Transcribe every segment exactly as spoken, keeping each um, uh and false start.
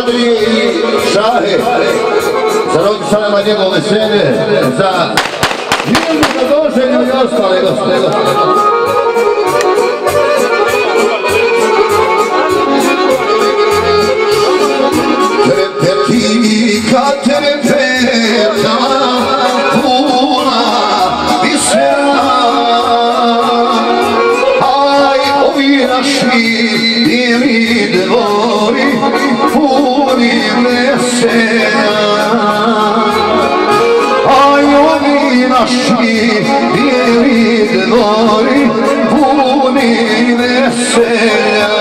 Sadri i Šahe, za roditelama njegovo veselje, za Hilmu Radoženju i ostale goste. Trepetika, trepeta, puna visela, aj ovi naši bijeli dvori, puni veselja. Aj ovi naši bijeli dvori, puni veselja.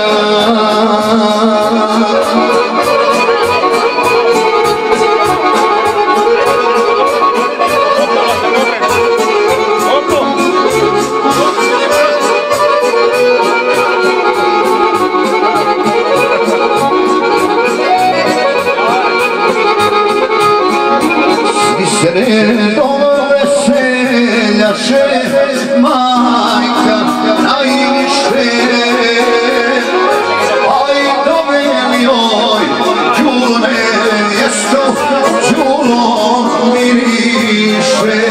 Sredom veseljaše majka najviše, aj doveli joj čule mjesto, čulom miriše.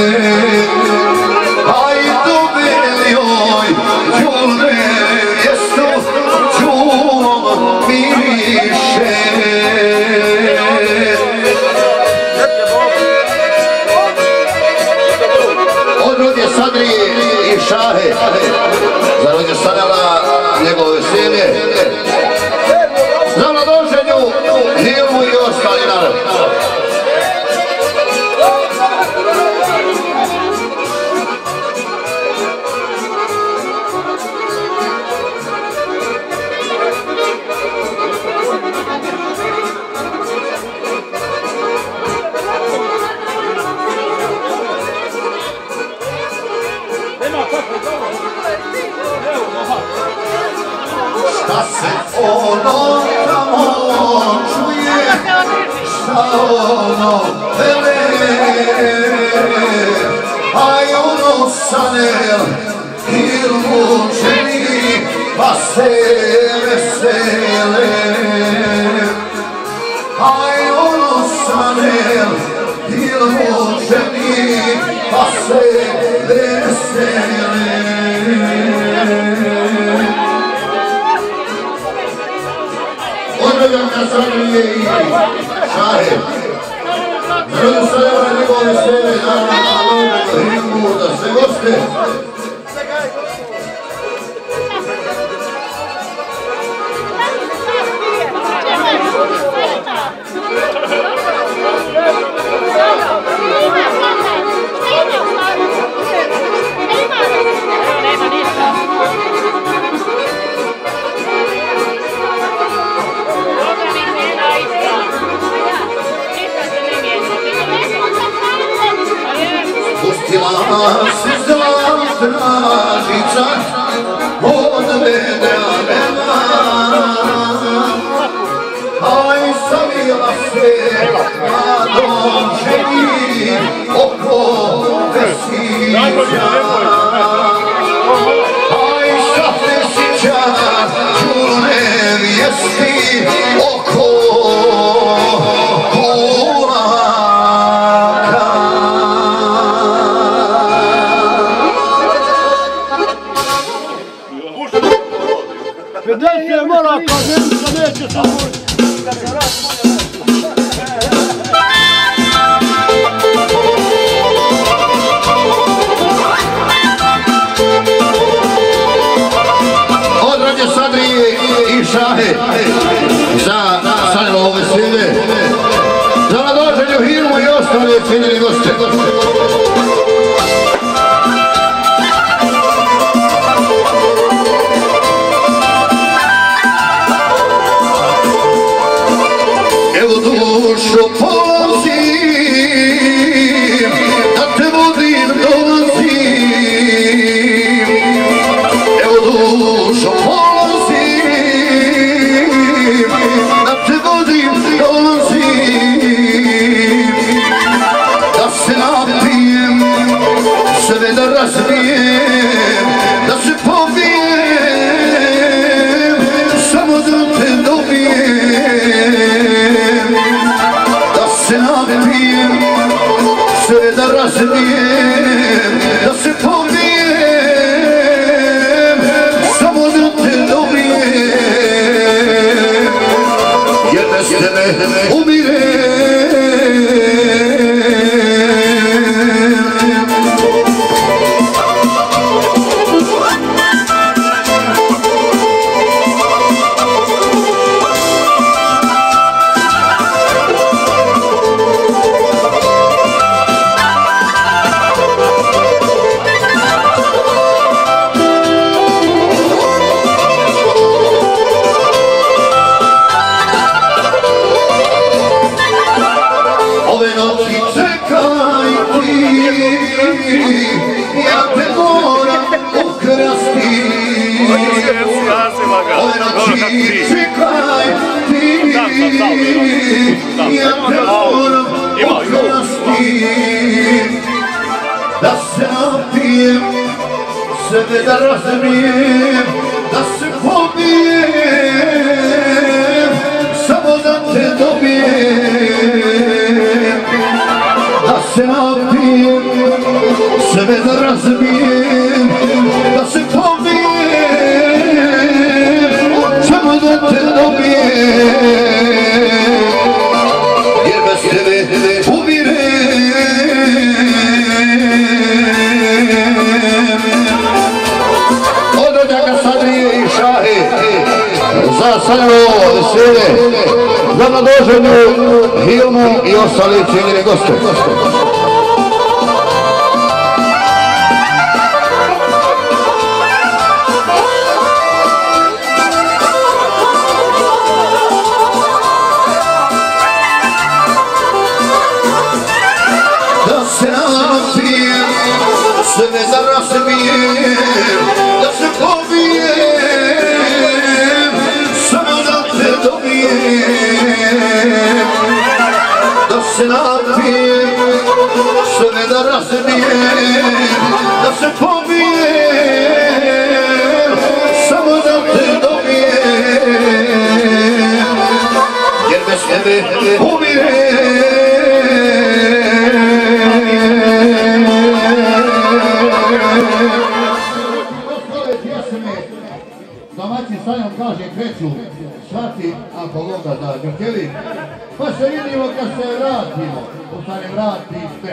Aj doveli joj čule mjesto, čulom miriše. Sadri i Šahe, za rođe Sanela njegovo veselje, za Radoženju, Hilmu i ostali narod. Šta se ono tamo čuje, šta ono vele, aj ono Sanel Hilmu ženi, pa se vesele. Aj ono Sanel Hilmu ženi, pa se vesele. Određam na Sadri i Šahe, za rođe Sanela njegovo veselje, naravno na Hilmu, da se goste. Pustila se zlatna žica, odvede nema, aj zavila se na dom ženi oko vesića. Aj sa vesića čule vijesti oko Neće mora kad Nemca neće samo. Od rođe Sadri i Šahe, za Sanelovo veselje, za Radoženju, Hilmu i ostale cijenjeni goste. Dušo polazim, da te vodim dolazim. Evo dušo polazim, da te vodim dolazim. Da se napijem, sve da razbijem, da se pobijem, samo da te dobijem. se napijem, sve da razbijem, da se pobijem, samo da te dobijem, jer bez tebe umirem. Čekaj ti, ja te moram okrastim, da se napijem, sebe da razbijem, da se pobijem, samo da te dobijem, da se napijem, sebe da razbijem, da se pobijem, da te dobijem, jer bez tebe umirem. Od rođaka Sadrije i Šahe za Sanjevo veselje, za mladoženju Hilmu i ostali cijenjeni goste. Sve da razbijem, da se pobijem, samo da te dobijem, da se napijem, sve da razbijem, da se pobijem, samo da te dobijem, jer bez tebe umirem. Domaći Sanjom kaže kreću šati ako Boga da grkeli, pa se vidimo kad se vratimo, u stvari vratite.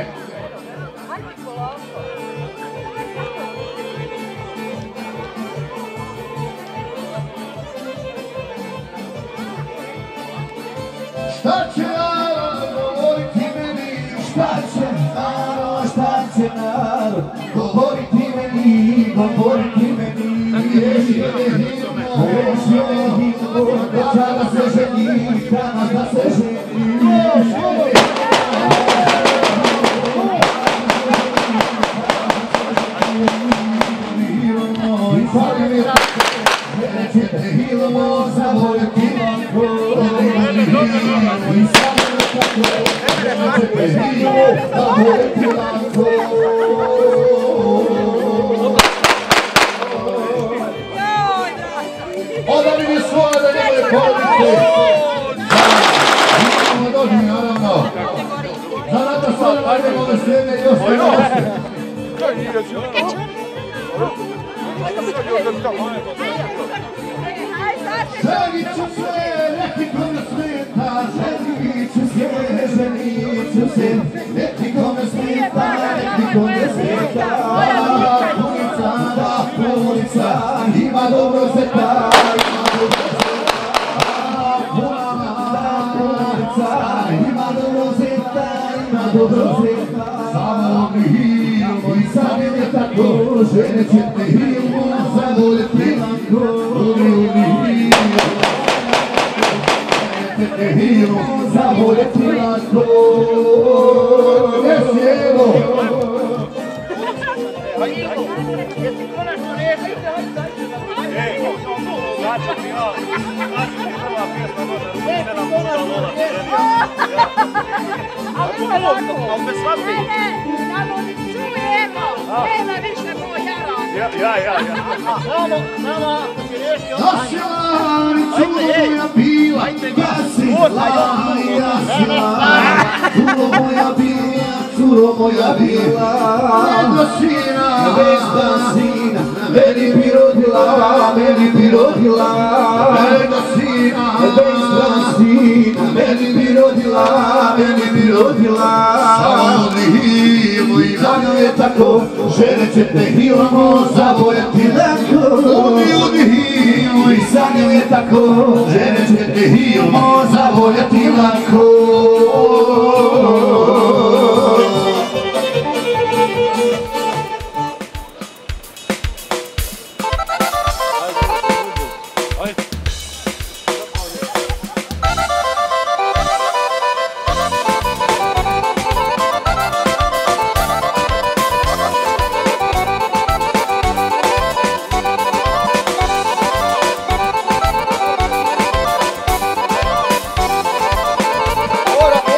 Šta će narod govoriti meni, šta će narod, šta će narod govoriti meni, govoriti meni. Kada se ženi, kada se ženi. Onda mi svoje da njegove porodice za dođi naravno za Nata Sanjom ajde njegove sljede i ostane goste. Ženit ću se, neki kome smeta, ženit ću se, ženit ću se, neki kome smeta, neki kome smeta. Punica, da, punica, ima dobro zeta, ima dobro zeta. Ima dobro zeta, ima dobro zeta. Samo mi Hilmo i sam je tako, žene će te Hilmo zavoljeti lako. Hilmo zavoljeti lako. Jesi evo. Jesi konačno rešio? Ej, znači ti ja, znači ti prva pjesma dođe, ne nam puta lola srednja. Ali ima lako. Ali me shvati. Ne, ne, samo ni čujemo. Nema više mojara. Ja, ja, ja. Samo, samo, ako si rešio. Došla mi čuja bila, ja si la, ja si la. curo moja bila, jedno sina, bez sina, meni bi rodila, meni bi rodila, jedno sina, bez sina, meni bi rodila, meni bi rodila. Samo odlihimo i za nju je tako, žene će te hilamo, zavoljati lako. Odlihimo i za nju je tako, žene će te hilamo, zavoljati lako. Ora!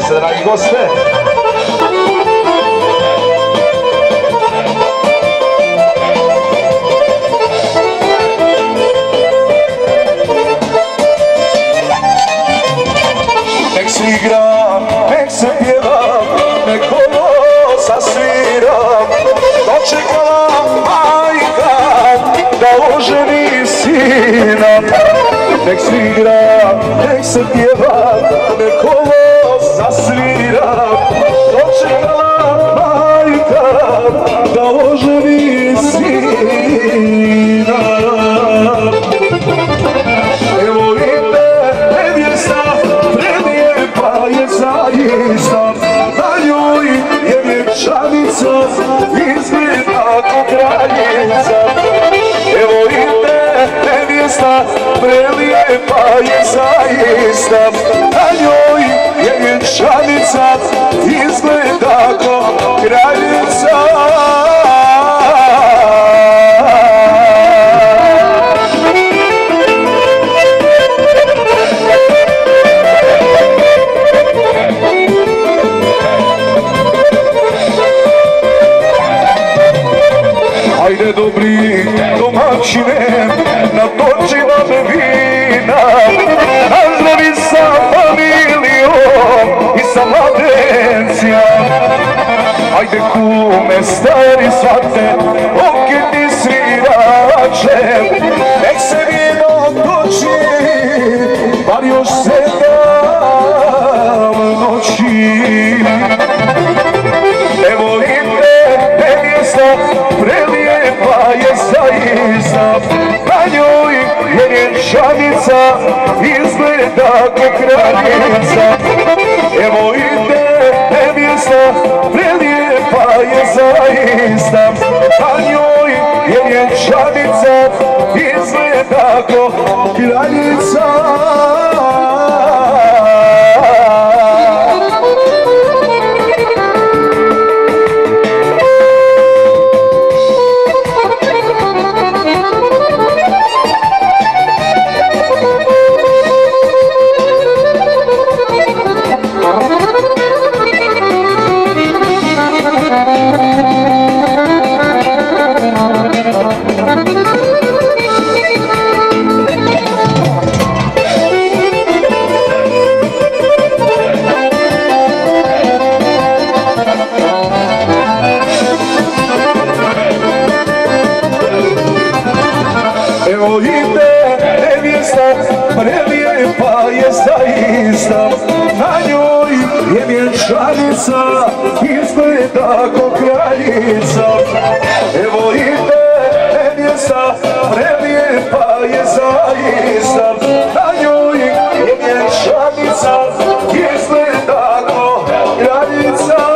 se, dragi goste. Nek se igra, nek se pjeva, nek ovo sasvira, dočekala majka da oženi sina. Nek se igra, nek se pjeva, nek ovo sasvira, dočekala majka da oženi sina. Evo ide nevjesta, prelijepa je zaista, na njoj je vjenčanica, izgleda ko kraljica. Evo ide nevjesta, prelijepa je zaista, na njoj je vjenčanica, izgleda ko kraljica. Ajde dobri domaćine, natoči nam vina, nazdravi sa familijom i sa mladencija. Ajde kume stari svate, okitni svirače, nek se vino toči, bar još sedam noći. Evo ide nevjesta, prelijepa je zaista, na njoj je vjenčanica, izgleda ko kraljica. Evo ide nevjesta, prelijepa je zaista, na njoj je vjenčanica, izgleda ko kraljica. Evo ide nevjesta, prelijepa je zaista, na njoj je vjenčanica, izgleda ko kraljica. Evo ide nevjesta, prelijepa je zaista, na njoj je vjenčanica, izgleda ko kraljica.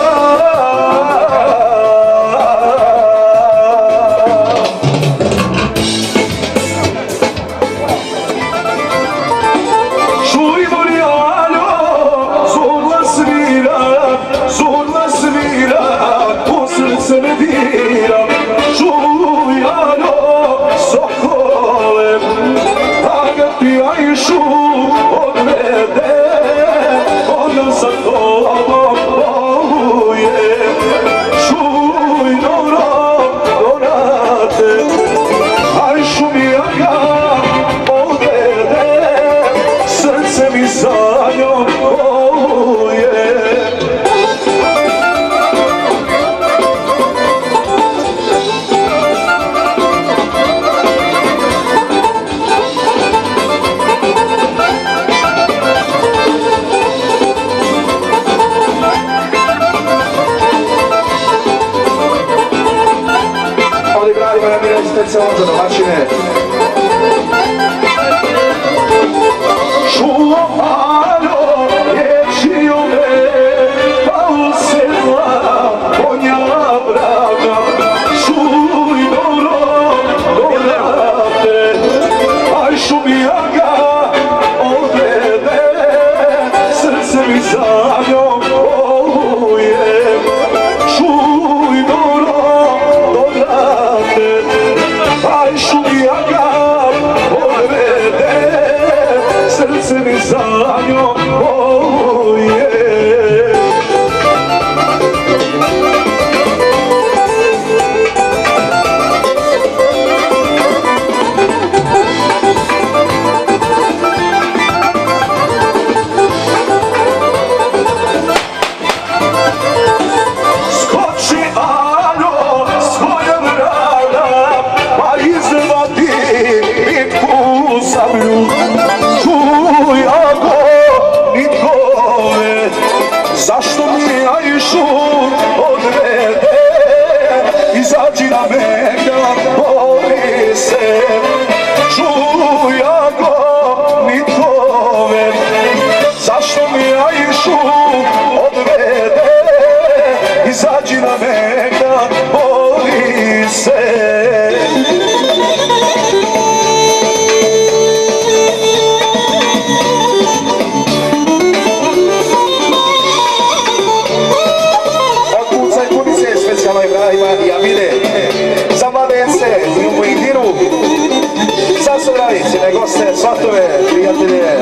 Specijalno za domaćine. Čuo malo riječi o me, pa usedla konja vraga. Čuj dobro, dorate, aj šumijaga odvede, srce mi za njom boluje. Čuj dobro, dorate, aj šumijaga krajima Javine. Za mladence i u Mojdiru. Za sudravi, cijene goste, svatove, prijatelje.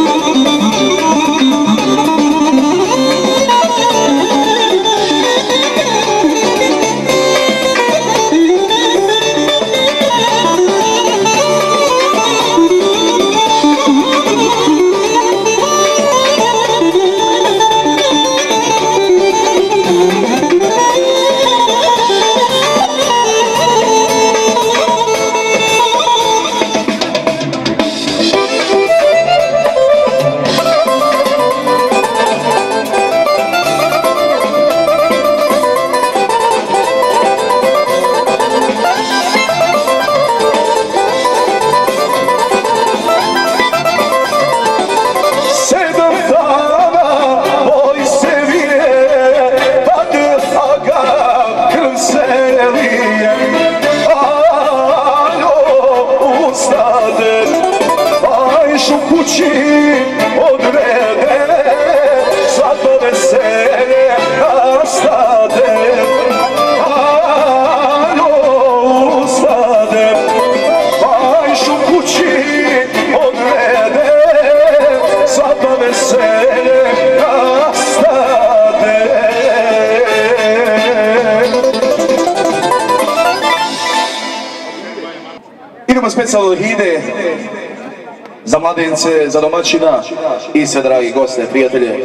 Specijalno ide za mladence, za domaćina i sve dragi goste, prijatelje.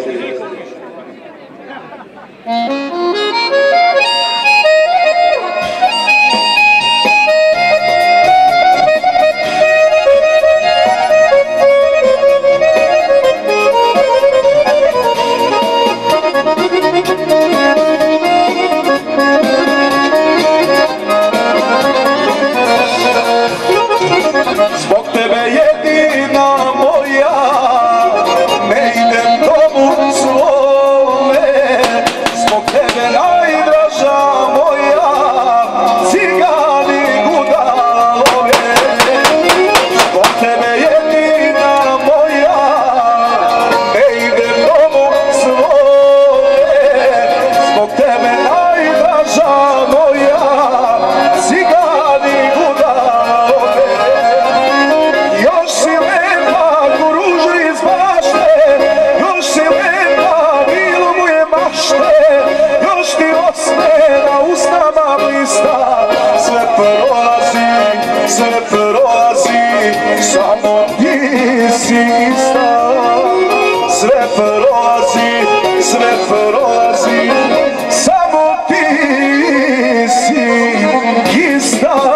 Zbog tebe jedina moja, ne idem domu svome. Zbog tebe najdraža moja, cigani gudalove. Zbog tebe jedina moja, ne idem domu svome. Zbog tebe najdraža moja, cigani gudalove. Još si lepa ko ruža iz bašte, još si lepa bilo mu je mašte, još ti osme na usnama blista. Sve prolazi, sve prolazi, samo ti si ista. Sve prolazi, sve prolazi, samo ti si ista.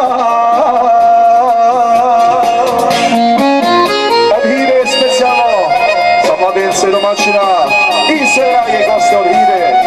Domaćina i sve dragi goste od Hide.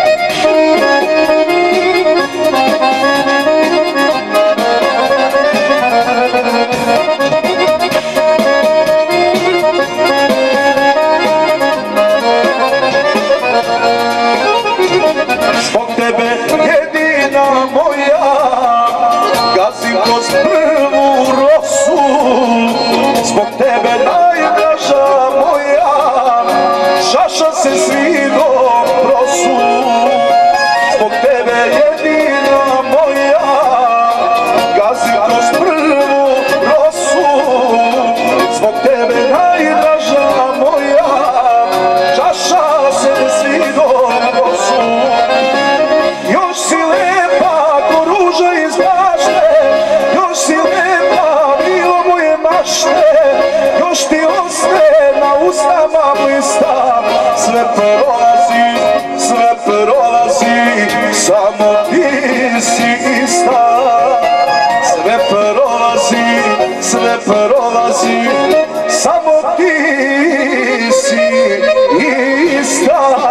Zbog tebe jedina moja, gazim kroz prvu rosu. Zbog tebe najdraža moja, čaša se svidom prosu. Zbog tebe jedina moja, gazim kroz prvu rosu. Zbog tebe najdraža moja, čaša se svidom prosu. Još si lepa ko ruža iz bašte, još si lepa bilo mu je mašte, još ti osne na usnama blista. Sve prolazi, sve prolazi, samo ti si ista. Sve prolazi, sve prolazi, samo ti si ista.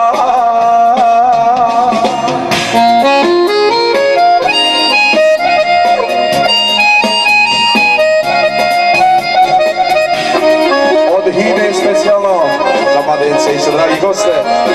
Od Hide specijalno za mladence i sve dragi goste.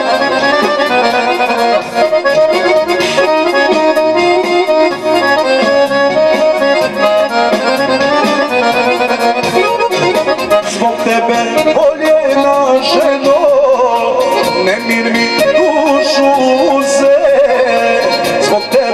Zbog tebe voljena ženo, nemir mi dušu uze. Zbog tebe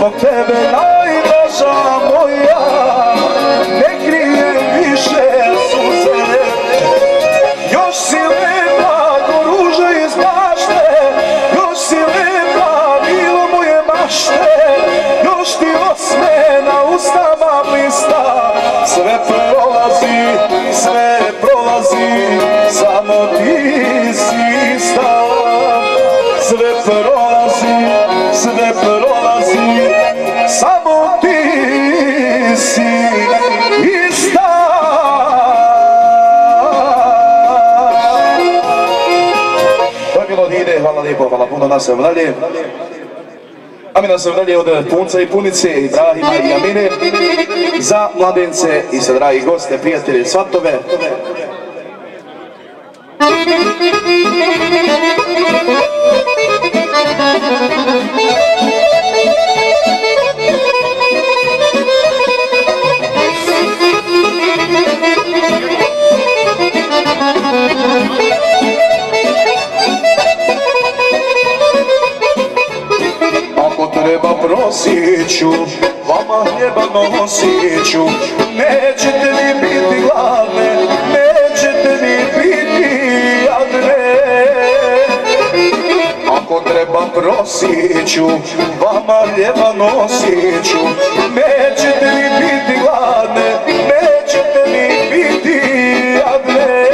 zbog tebe najdraža moja, ne krijem više suze. Još si lepa ko ruža iz bašte, još si lepa bilo moje mašte, još ti osme na ustama blista. Sve prolazi, sve prolazi, samo ti si ista. Sve prolazi, sve prolazi, samo ti si ista. To je bilo od ide, hvala lijepo, hvala puno, nastavimo dalje. A mi nastavimo dalje od punca i punice, Ibrahima i Amine, za mladence i za dragi goste, prijatelje, svatove. Ako treba prosit ću, vama hljeba nosit ću, nećete mi biti gladne, nećete mi biti jadne. Ako treba prosit ću, vama hljeba nosit ću, nećete mi biti gladne, nećete mi biti jadne.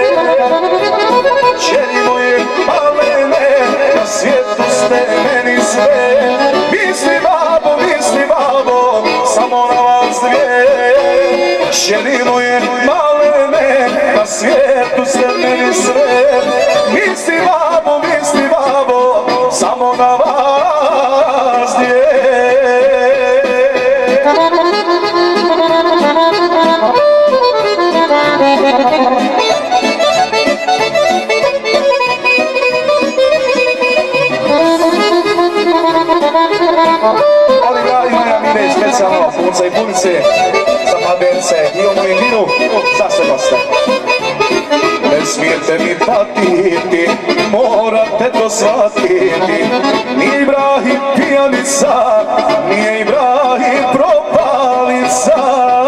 Čeri moje malene, na svijetu ste meni sve, misli babo, misli babo, samo na vas dvije. Čeri moje malene, na svijetu ste meni sve, misli babo, misli babo, samo na vas dvije. Ali dragi moji Amine, specijalno punca i punice, za mladence i o moju vinu, za sve goste. Ne smijete mi patiti, morate to shvatiti, nije Ibrahim pijanica, nije Ibrahim propalica.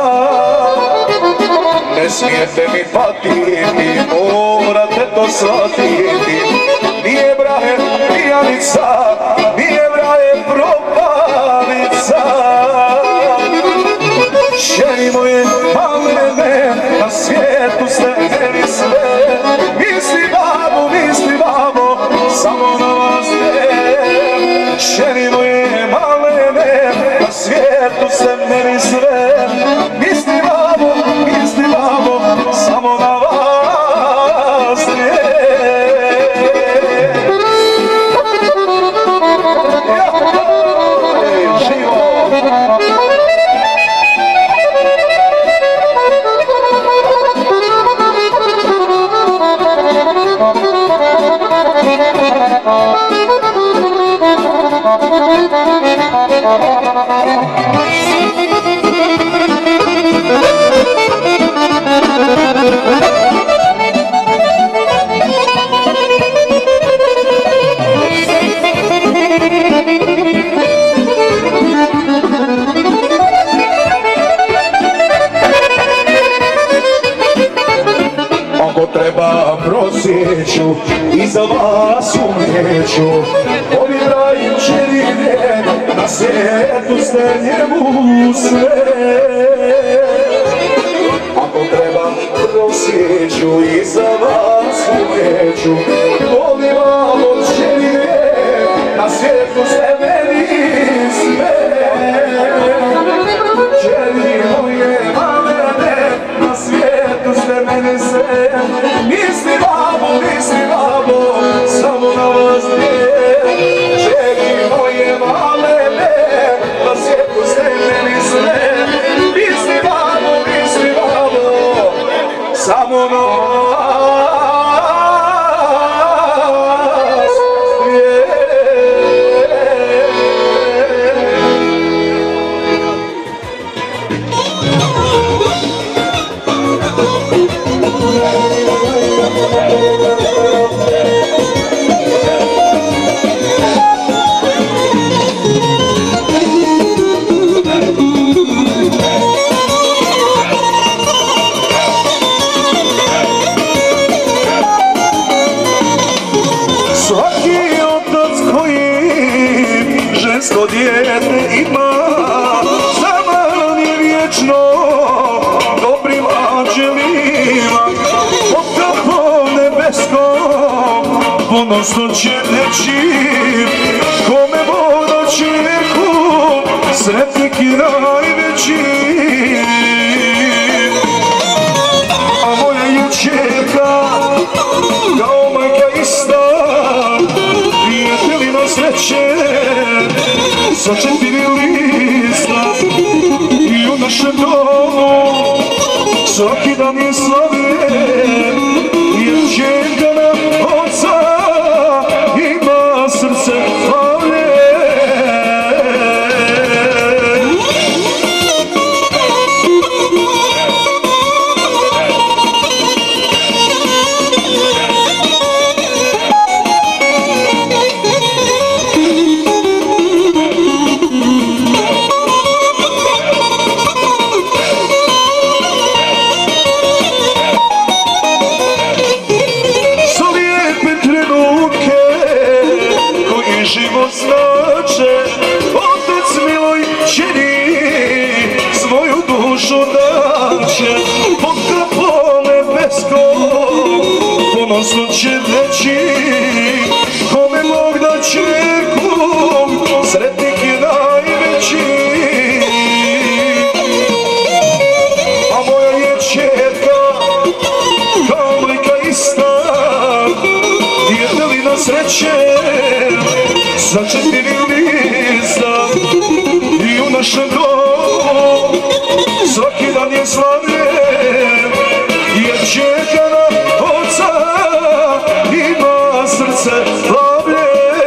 Ne smijete mi patiti, morate to shvatiti, nije Ibrahim pijanica, nije Ibrahim propalica. Ženi moje malene, na svijetu ste meni sve, misli babo, misli babo, samo na vas ne. Ženi moje malene, na svijetu ste meni sve, misli babo, misli babo, samo na vas ne. Ako treba prosit ću i za vas umreću, ovi Ibrahim čerine, na svijetu ste njemu sve. Ako treba prosit ću i za vas umreću, ovi malo čerine, na svijetu ste meni sve. Čeri moje malene, na svijetu ste meni sve, misli babo, misli babo, samo na vas dvije. Čeri moje malene, na svijetu ste meni sve, misli babo, misli babo, samo na vas ima, zaman je vječno dobrim anđelima. Pod kapom nebeskom ponosno će reći kome Bog da čerku, sretnik i najveći. A moja je čerka kao majka ista, prijateljima sreće sa četiri lista. I u našem domu svaki dan je slavljen, jer čerka nam oca ima srce slavljen. Život znače, otac miloj čini, svoju dušu daće. Pod kapom nebeskom ponosno će reći kome Bog da čerku, sretnik je najveći. A moja je čerka kao majka ista, prijateljina sreće sa četiri lista. I u našem domu svaki dan je slavljen, jer čerka nam oca ima srce slavljen.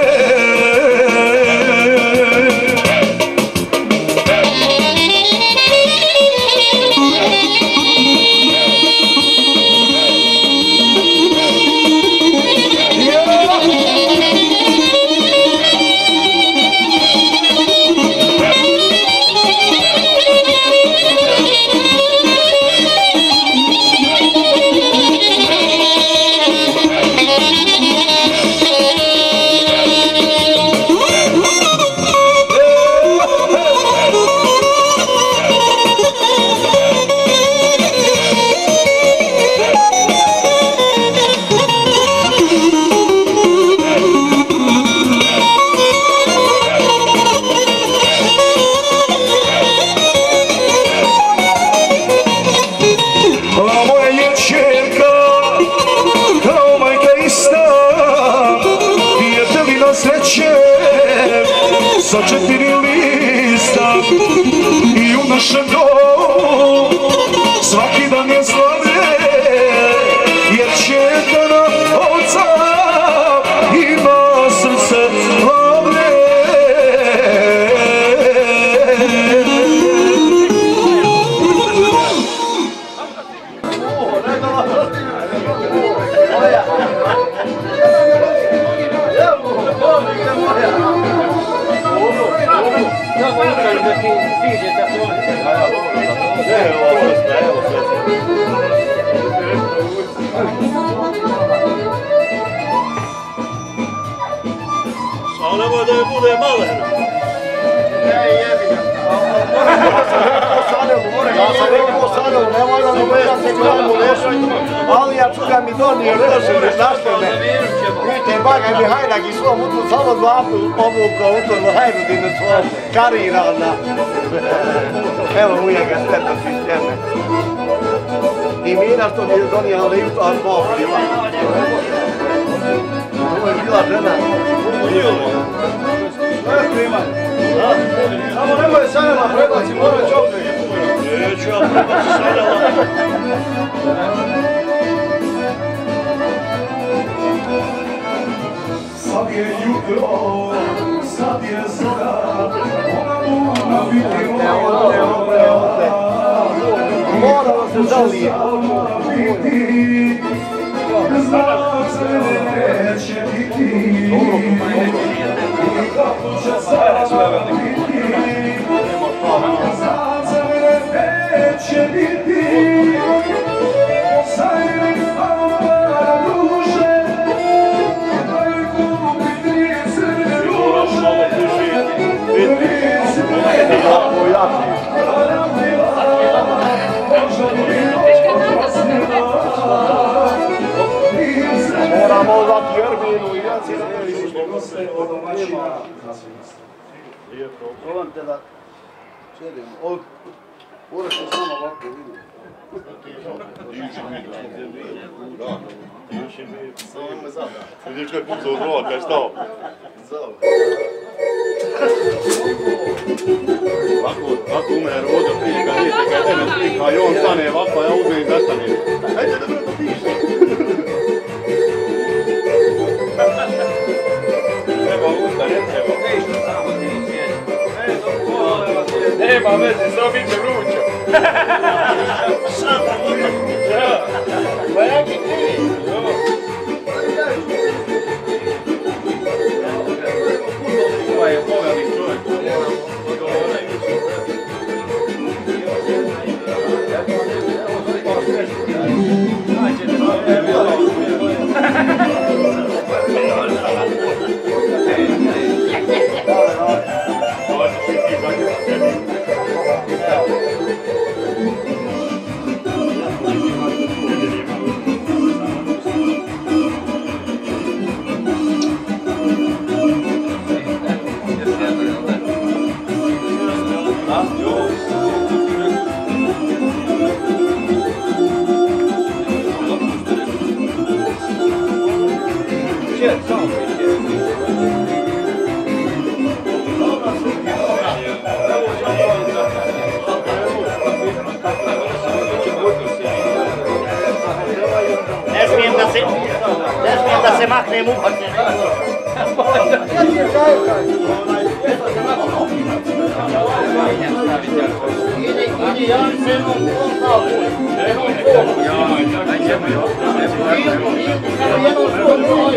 Sa četiri lista. I u našem domu svaki dan je slavljen, jer čerka nam oca ima srce slavljen. A nemoj da je bude malena. Ne, jebi ga. Ja sam rekao Sadelu, nemoj da mi bude se gledamo lešoj, ali ja čuga mi donio ložene, zašto ne? Vidite, bagaj mi hajnak i svom utru, samo dva obuka utorno hajdudinu svom karirana. Evo ujega steta sisteme. I Mina što mi je donijela liftu, a smo bila. Ovo je bila žena. Ne primaj. Samo nemoj Sadela prebaci, mora čopne. Neću ja prebaci Sadela. Sad je jutro, sad je zora, ona mora biti moja. Mora da se zalije. Znam se neće biti, i kako će sada biti. Znam se neće biti, sajnik stava duže, da je kupi tri crne ruže. Moraš se samo ovako vidjeti. Vidiš kaj puca u drova, kaj je stao? Ovako ume roda prije, kad vidite kaj tebe slika i on stane ovako, a ja uzem i zastane. Hajde da brzo piši. Treba usta, ne treba. Nema veze, samo bit će vruće. Pa ja ti krivi. Ovo je povelnik čovjek. Ne smijem da se, ne smijem da se maknem upadne. Idi, idi, ja se jednom poznao. Jednom poznao. Jednom poznao.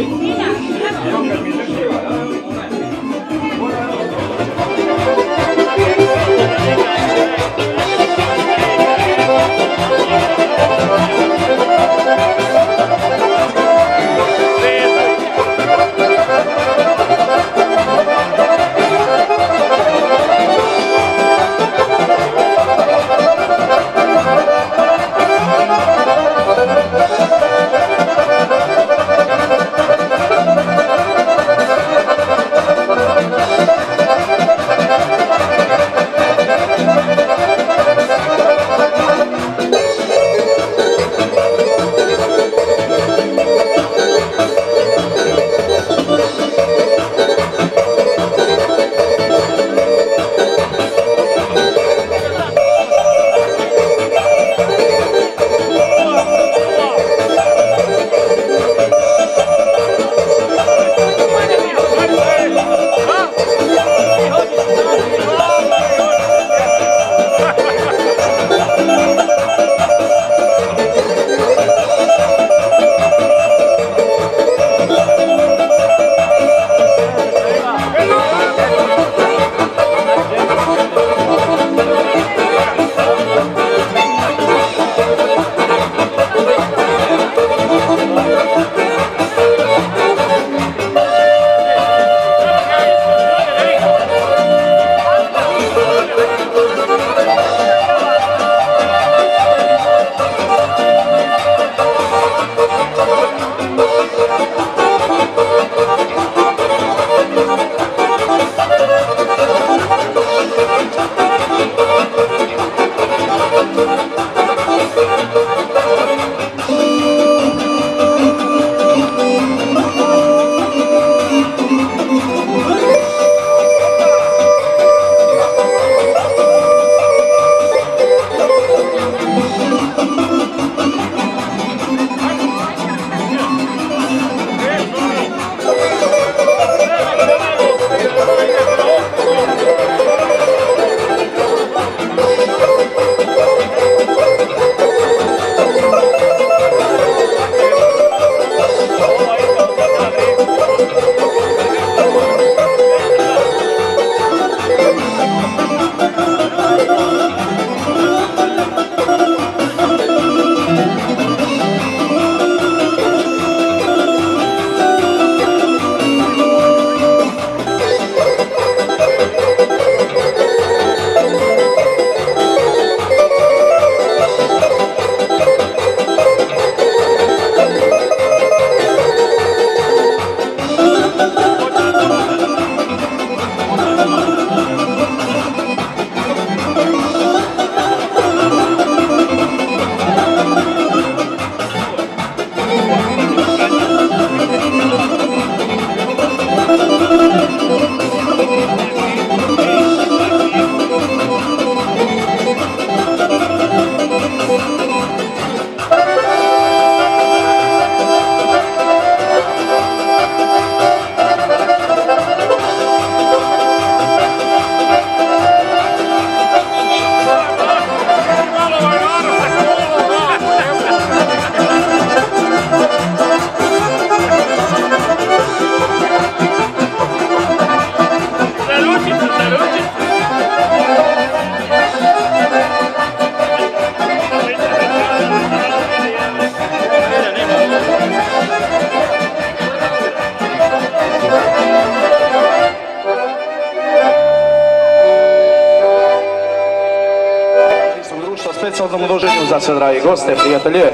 specijalnom uloženju za sve dragi goste, prijatelje.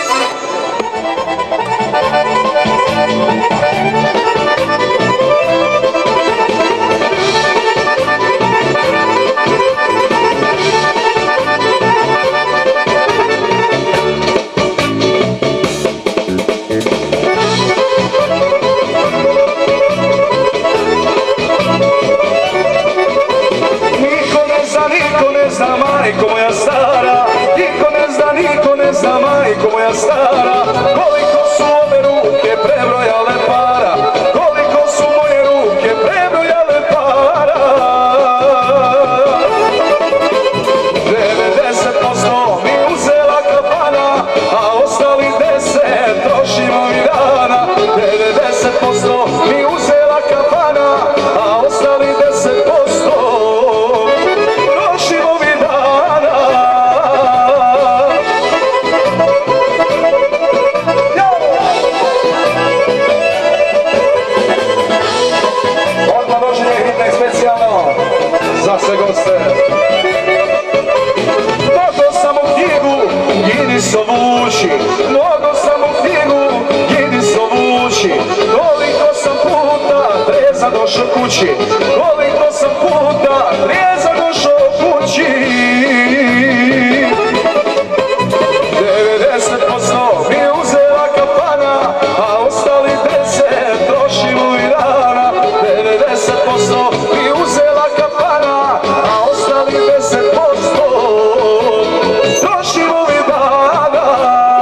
Majko moja stara, niko ne zna, niko ne zna, majko moja stara, koliko su ove ruke prebrojale para, koliko su moje ruke prebrojale para. devedeset posto mi uzela kafana, a ostali deset trošimo mi dana. devedeset posto mi uzela kafana, a ostali deset posto trošimo mi dana. Odmah dođenje hitne specijalno za sve goste. Mnogo sam u knjigu Guinnessovu ući, mnogo sam u knjigu Guinnessovu ući, koliko sam puta treza došao kući, koliko sam puta treza došao kući. devedeset posto mi uzela kafana, a ostali deset trošimo i dana. devedeset posto mi uzela kafana, a ostali deset posto trošimo i dana.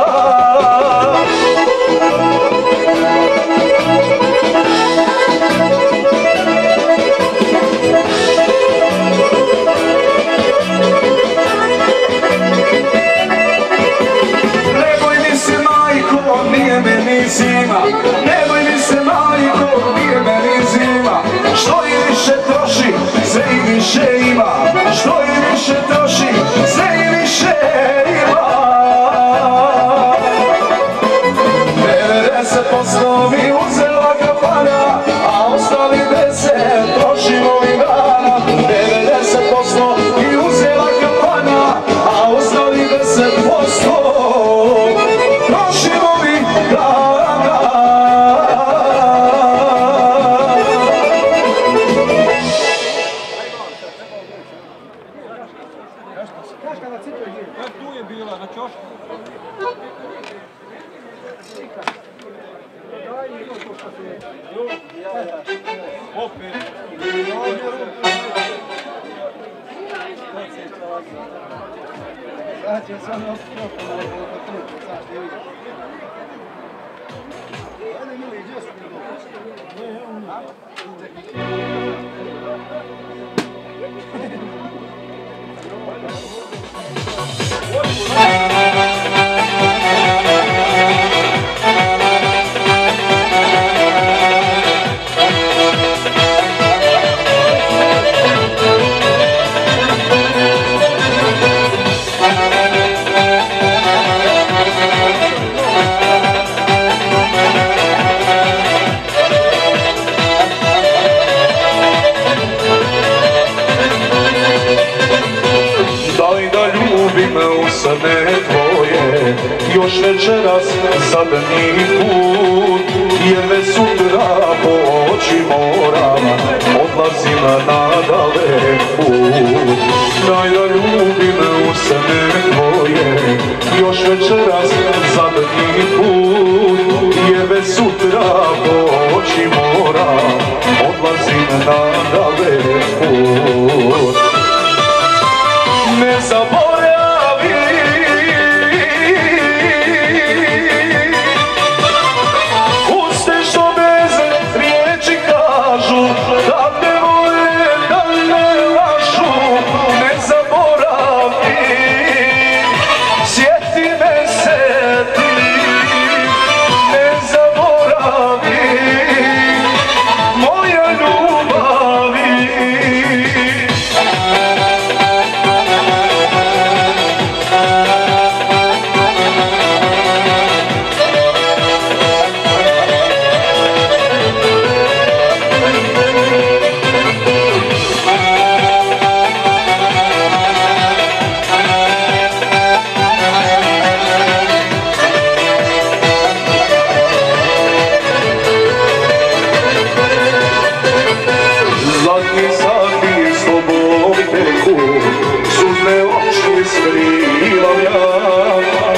Neboj mi se majko, nije meni zima, neboj mi se majko, nije meni zima, što i više troši, sve i više ima, što i više troši, sve i više ima. devedeset posto mi uzela kafana, a ostali deset trošimo i dana. devedeset posto mi uzela kafana, a ostali deset posto trošimo i dana. Usane tvoje, još večeras zadnji put, jer već sutra poći moram, odlazim na dalek put. Daj da ljubim usane tvoje, još večeras zadnji put, jer već sutra poći moram, odlazim na dalek put. Ne zaboravi, uste što bez riječi kažu, da te vole, da ne lažu. Ne zaboravi, sjeti me, sjeti, ne zaboravi, moja ljubavi.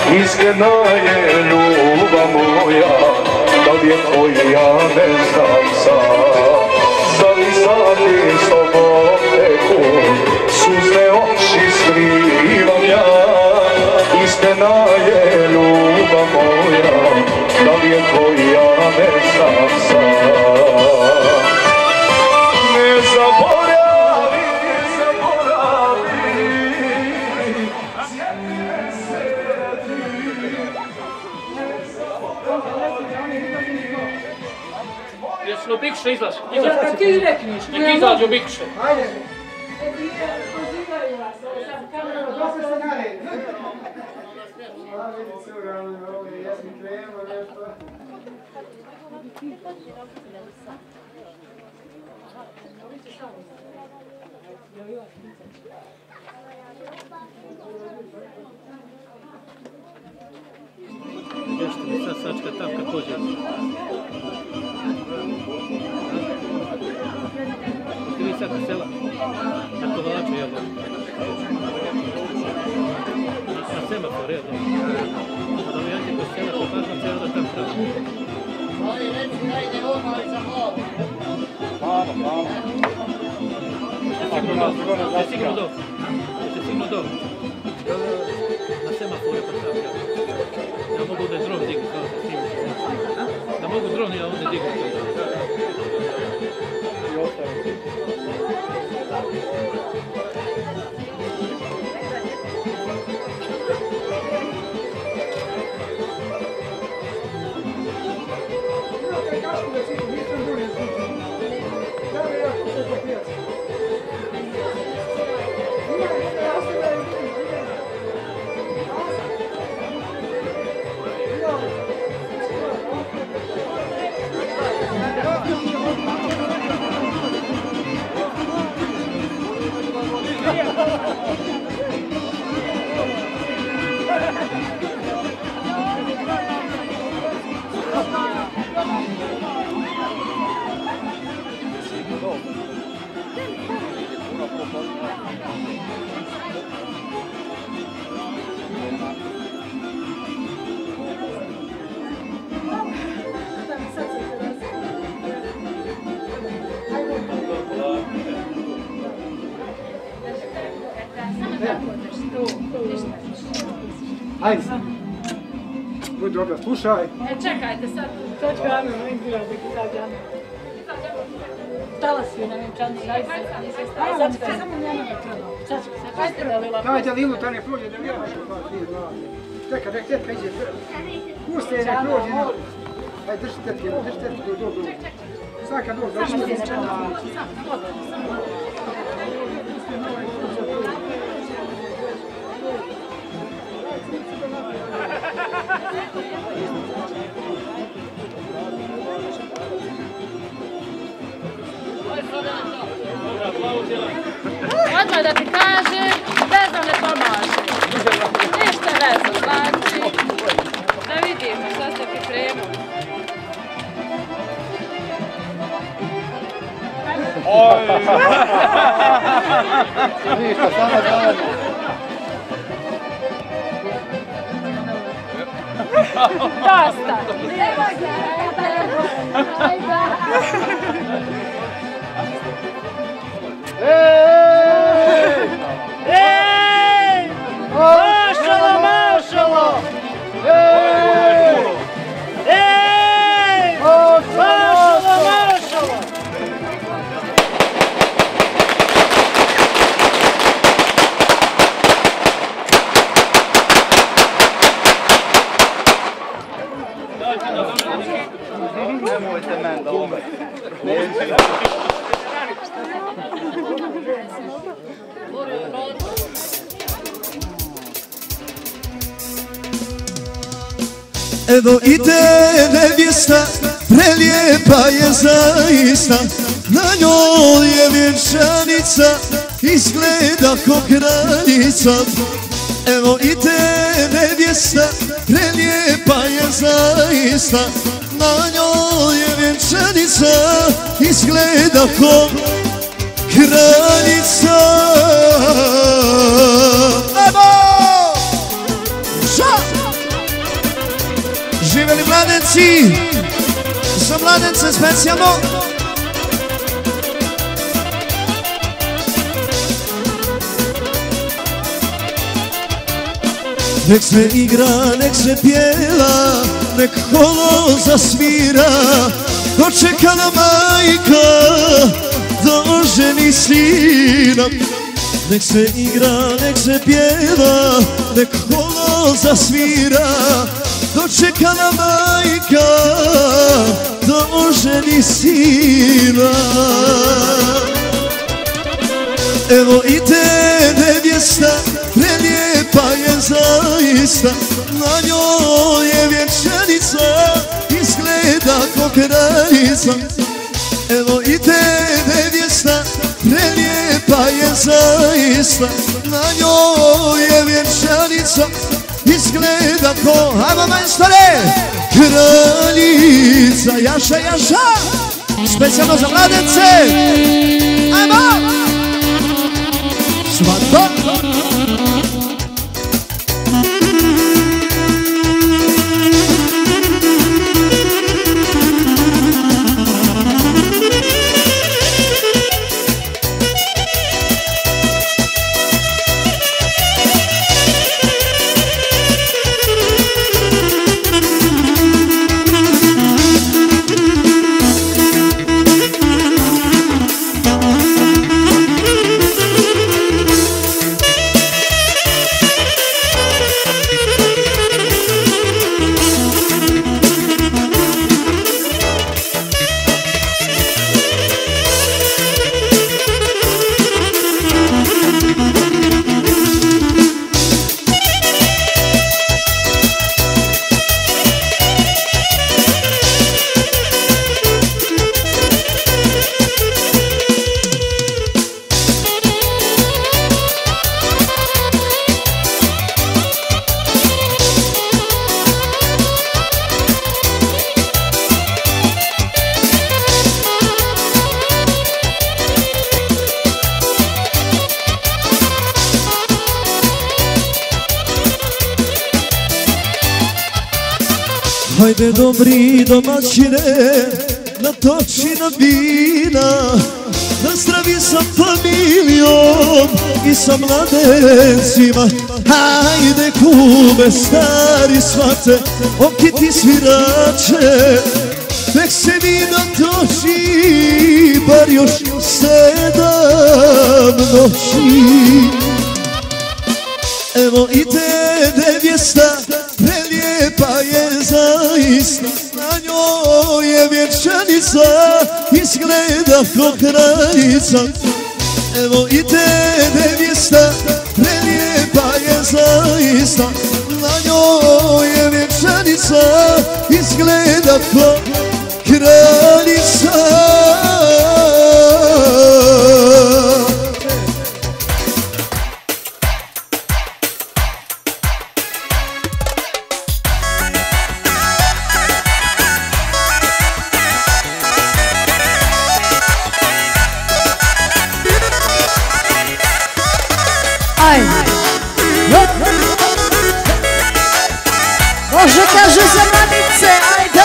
iskrena je ljubav moja, da li je tvoja ne znam sam. Zalisati s tobom teku, suze oči skrivam ja, iskrena je ljubav moja, da li je tvoja ne znam sam. Ne zaboravi, ne zaboravi, sjeti se ti. Jesu li bikše izlazi? Izađi. Ti rekniš. Nek izađu bikše. Ajde. Pozivaju vas, ovo sam kameru. Dosta se naredi. A vidi se uglavnom ovdje, ja sam krenuo nešto. Još mi sad sačka tam kad pođe. Ti vi sad na sela? Na Kovalaču, jel da? Na semafor, jel da? A da mi jađe kod sela, pokažem se, jel da tam pravo. Ali reci da ide ono i za glavu. Mamo, mamo. Jeste sigurno dobro? Jeste sigurno dobro? Na semafore pa sam ja. Ja mogu da dron dignu kao sa tim. Da mogu dron ja ovdje dignu kao. I ostaje. Ajde. Budi dobro, slušaj. E, čekajte sad. Točka Amin, ne gleda da izađe Amin. Stala si na vjenčanu, daj se. Aj, sad ćete samo njena da treba. Čačka se, hajte da Lila. Dajte Lilu, ta ne prođe, da mi javaš u par dvije glave. Čekaj, nek tetka iđe. Puste je, ne prođe. Ajde, drži tetke, drži tetke, do dobro. Svaka dobro, da što je Odmah da ti kažem, vezom ne pomaže. Ništa vezom, znači. Da vidimo šta ste pripremili. Oj! Ništa, samo dalje. Dosta. Ej! Ej! Mašalo, mašalo! Ej! Ej! Mašalo, mašalo! Nemojte men da umre. Evo ide nevjesta, prelijepa je zaista, na njoj je vjenčanica, izgleda ko kraljica. Evo ide nevjesta, prelijepa je zaista, na njoj je vjenčanica, izgleda ko kraljica. Evo! Ša! Znači, za mladence specijalno. Nek se igra, nek se pjeva, nek kolo zasvira, dočekana majka doženi sina. Nek se igra, nek se pjeva, nek kolo zasvira, dočekana majka doženi sina. Evo i te nevjesta, prelijepa je zaista, na njoj je vjenčanica, izgleda ko kraljica. Evo i te nevjesta, prelijepa je zaista, na njoj je vjenčanica, izgleda ko, ajmo majstore, kraljica. Jaša, jaša, specijalno za mladence, ajmo! Svato! Hajde dobri domaćine, natoči na vina, nazdravi sa familijom i sa mladencima. Hajde kume stari svate, okiti svirače, nek se vino toči, bar još sedam noći. Evo i te nevjesta, prelijepa je zaista, na njoj je vjenčanica, izgleda ko kraljica. Evo i te nevjesta, prelijepa je zaista, na njoj je vjenčanica, izgleda ko kraljica. Može kaže za mladice, ajde.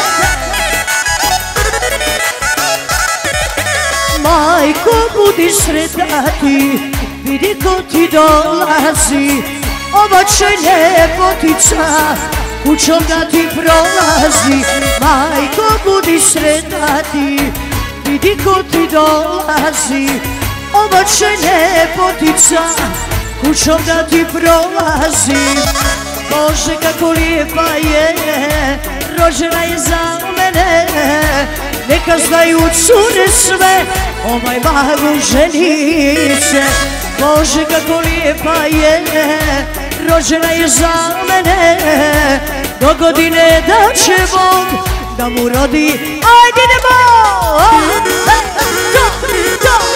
Majko, budi sretna ti, vidi ko ti dolazi, ovo će ljepotica, kućom da ti prolazi. Majko, budi sretna ti, vidi ko ti dolazi, ovo će ljepotica, kućom da ti prolazi. Bože kako lijepa je, rođena je za mene, neka znaju cure sve, ovaj magu ženice. Bože kako lijepa je, rođena je za mene, do godine da će Bog da mu rodi. Ajde idemo! Go, go!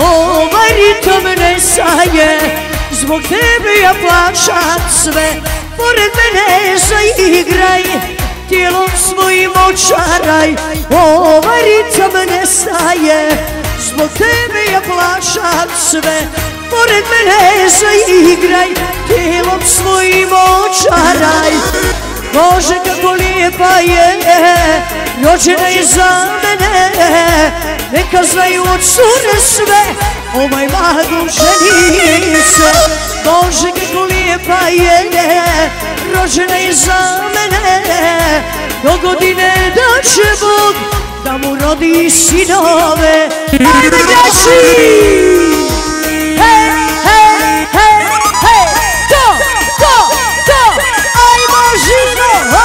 Ovaj ritam ne saje, zbog tebe ja plaćam sve. pored mene zaigraj, tijelom svojim očaraj, ovaj ritam nestaje, zbog tebe ja plaćam sve. Pored mene zaigraj, tijelom svojim očaraj, Bože kako lijepa je, rođena je za mene, neka znaju od cure sve, ovaj magu ženi se. Bože kako lijepa je, rođena je za mene, do godine da će Bog da mu rodi sinove. Ajde gaši! Hej, hej, hej, hej, to, to, to, ajmo žino!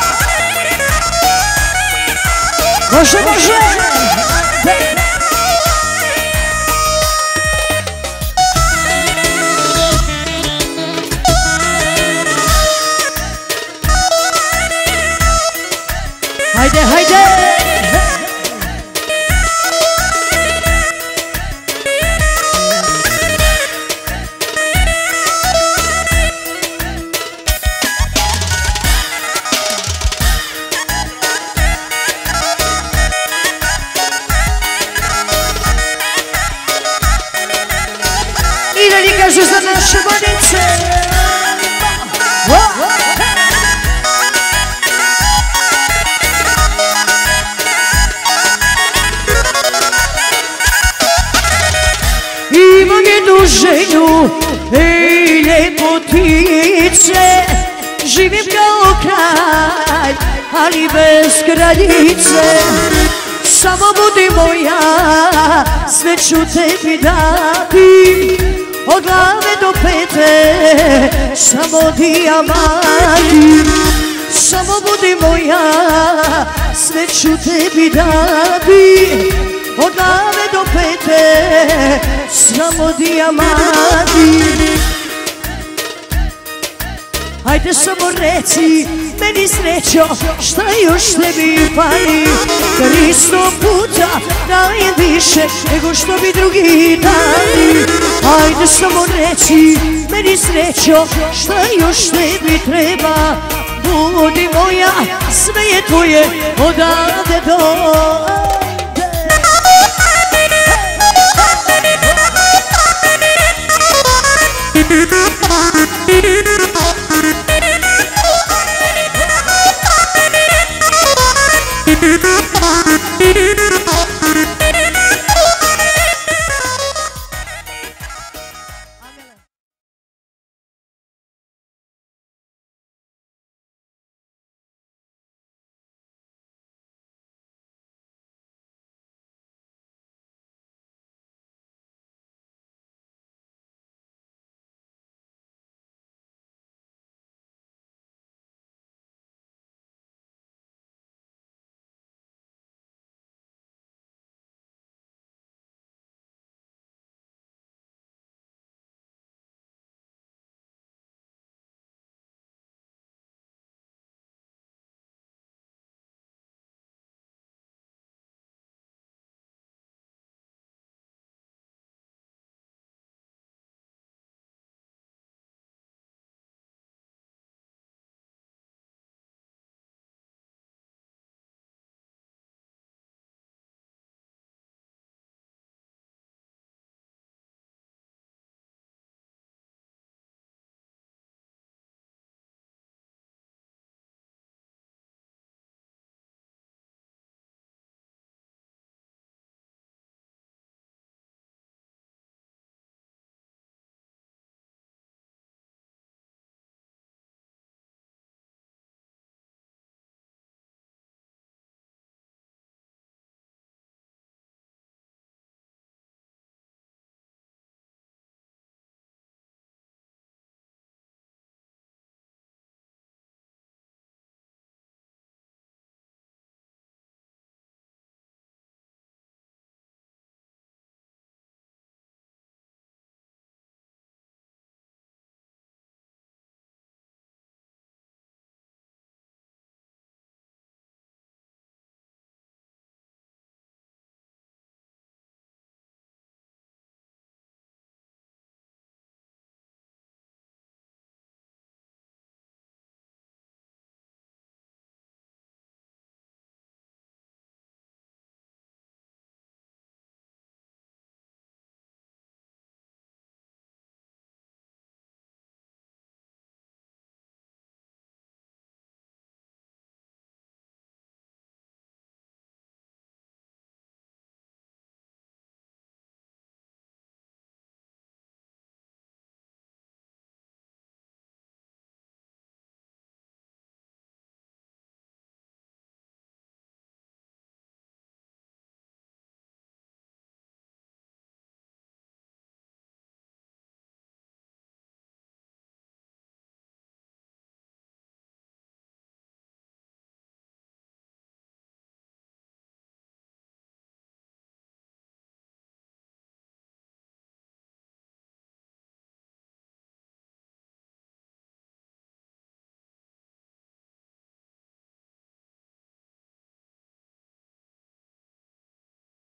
Može, može! Hajde, hajde! I da li kažu za naše vodice? Imam jednu želju, ej ljepotice, živim kao kralj, ali bez kraljice. Samo budi moja, sve ću tebi dati, od glave do pete, samo dijamanti. Samo budi moja, sve ću tebi dati, od glave do pete, samo dijamanti. Hajde samo reci meni srećo, šta još tebi fali, jer isto puta dajem više nego što bi drugi dali. Hajde samo reci meni srećo, šta još tebi treba, budi moja, sve je tvoje odavde do...